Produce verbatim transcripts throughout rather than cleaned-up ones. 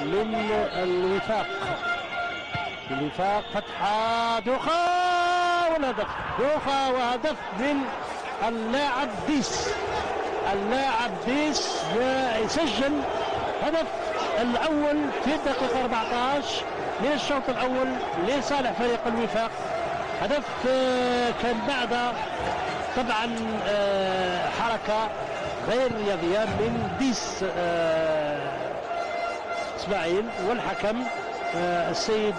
من الوفاق. الوفاق فتحة دوخة والهدف، دوخة وهدف من اللاعب ديس. اللاعب ديس يسجل هدف الأول في الدقيقة أربعة عشر من الشوط الأول لصالح فريق الوفاق. هدف كان بعد طبعا حركة غير رياضية من ديس اسماعيل، والحكم السيد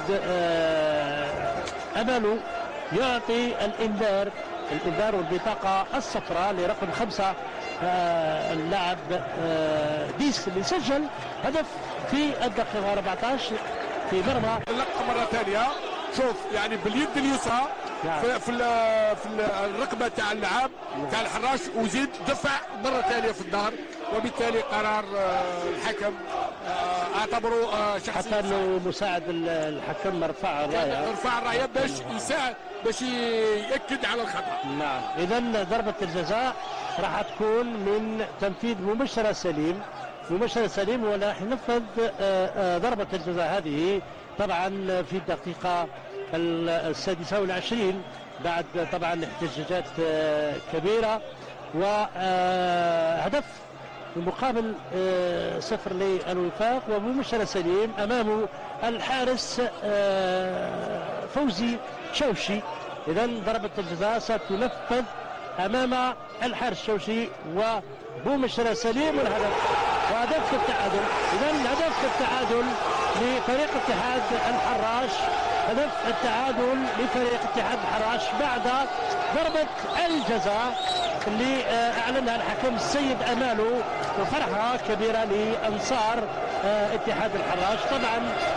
أمالو يعطي الإنذار الإنذار والبطاقة الصفراء لرقم خمسة اللاعب ديس اللي سجل هدف في الدقيقة أربعة عشر في مرمى. اللقطة مرة ثانية، شوف يعني باليد اليسرى في في, في الركبة تاع اللاعب تاع الحراش، وزيد دفع مرة ثانية في الظهر، وبالتالي قرار الحكم اعتبره شخصي. حتى انه مساعد الحكم رفع الراية رفع الراية باش يساعد باش يأكد على الخطأ. نعم، إذا ضربة الجزاء راح تكون من تنفيذ مبشرة سليم. مبشرة سليم ولا راح ينفذ ضربة الجزاء هذه طبعا في الدقيقة السادسة والعشرين بعد طبعا احتجاجات كبيرة، وهدف مقابل صفر للوفاق ومبشرة سليم أمامه الحارس فوزي شوشي. إذا ضربة الجزاء ستنفذ أمام الحارس شوشي وبومشرة سليم والهدف وهدف التعادل. إذا هدف التعادل لفريق اتحاد الحراش، هدف التعادل لفريق اتحاد الحراش بعد ضربة الجزاء اللي أعلنها الحكم السيد أمالو، وفرحة كبيرة لأنصار اتحاد الحراش. طبعا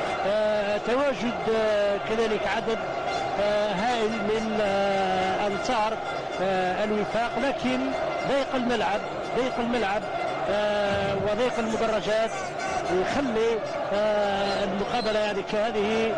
تواجد كذلك عدد هائل من أنصار الوفاق، لكن ضيق الملعب ضيق الملعب وضيق المدرجات يخلي المقابلة يعني كهذه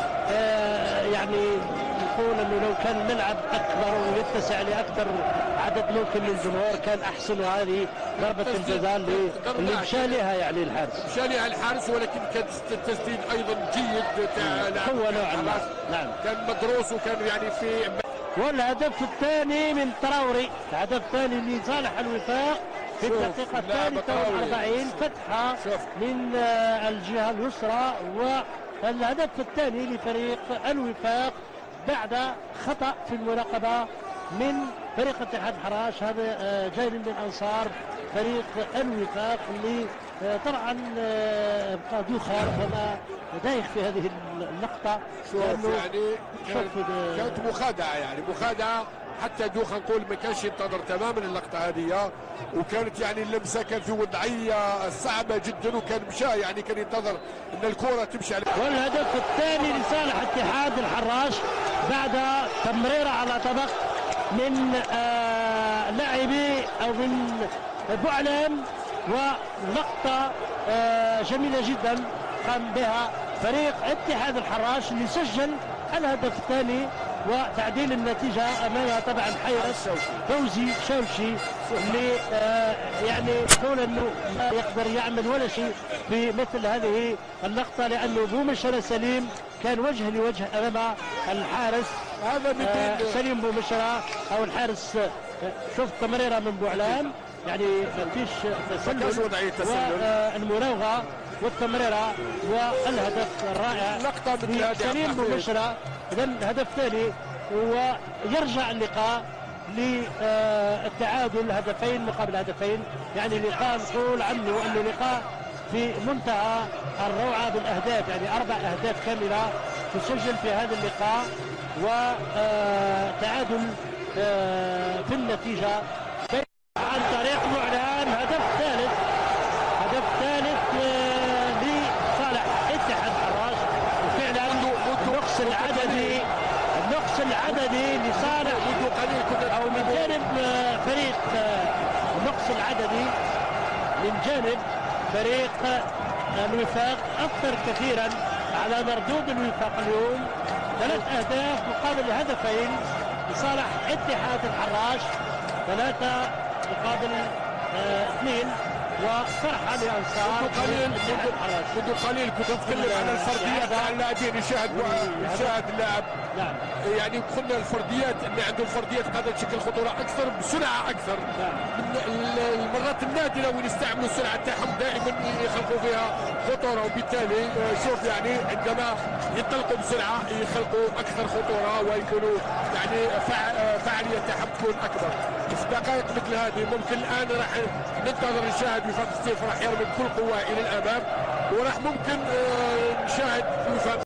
يعني نقول انه لو كان الملعب اكبر ويتسع لاكثر عدد ممكن من الجمهور كان احسن. وهذه ضربة الجزاء اللي اللي مشى لها يعني الحارس مشى لها الحارس، ولكن كان التسديد ايضا جيد تاع هو نوعا ما. نعم، كان مدروس وكان يعني في. والهدف الثاني من تراوري، الهدف الثاني لصالح الوفاق في الدقيقة الثالثة والأربعين، فتحة من الجهة اليسرى، والهدف الثاني لفريق الوفاق بعد خطأ في المراقبة من فريق اتحاد الحراش. هذا جاي من أنصار فريق الوفاق اللي طبعا بقى دوخة فما دايخ في هذه اللقطة. شوف يعني كانت, كانت مخادعة يعني مخادعة حتى دوخة نقول ما كانش ينتظر تماما اللقطة هذه، وكانت يعني اللمسة كان في وضعية صعبة جدا، وكان مشى يعني كان ينتظر ان الكرة تمشي عليه. والهدف الثاني لصالح اتحاد الحراش بعد تمريرة على طبق من آه لاعبي او من بوعلان، ولقطة آه جميلة جدا قام بها فريق اتحاد الحراش اللي سجل الهدف الثاني وتعديل النتيجة أمامها طبعا حيرس فوزي شوشي اللي آه يعني يقول أنه لا يقدر يعمل ولا شيء في مثل هذه اللقطة، لأنه بومشرة سليم كان وجه لوجه أمام الحارس هذا آه سليم بومشرة أو الحارس. آه شوف تمريرة من بوعلان يعني ما فيش تسلل، والمراوغة والتمريرة والهدف الرائع لسليم بومشرة. إذا الهدف الثاني ويرجع اللقاء للتعادل هدفين مقابل هدفين، يعني لقاء نقول عنه انه لقاء في منتهى الروعة بالاهداف، يعني اربع اهداف كاملة تسجل في هذا اللقاء، وتعادل في النتيجة عن طريق معلن. هدف ثالث هدف ثالث لصالح اتحاد الحراش، وفعلا النقص العددي النقص العددي لصالح او من جانب فريق النقص العددي من جانب فريق الوفاق اثر كثيرا على مردود الوفاق اليوم. ثلاث اهداف مقابل هدفين لصالح اتحاد الحراش، ثلاثة مقابل اثنين وفرحه لانصار منذ قليل منذ قليل كنت اتكلم عن الفرديات تاع اللاعبين. يشاهد يشاهد اللاعب نعم يعني قلنا الفرديات اللي عندهم فرديات قادره تشكل خطوره اكثر بسرعه اكثر. من المرات النادره وين يستعملوا السرعه تاعهم دائما يخلقوا فيها خطوره، وبالتالي شوف يعني عندما ينطلقوا بسرعه يخلقوا اكثر خطوره ويكونوا يعني فعاليه تاعهم تكون اكبر. في دقائق مثل هذه ممكن الان راح ننتظر نشاهد وفاق ستيف راح يرمي بكل قوه الى الامام، وراح ممكن نشاهد وفاق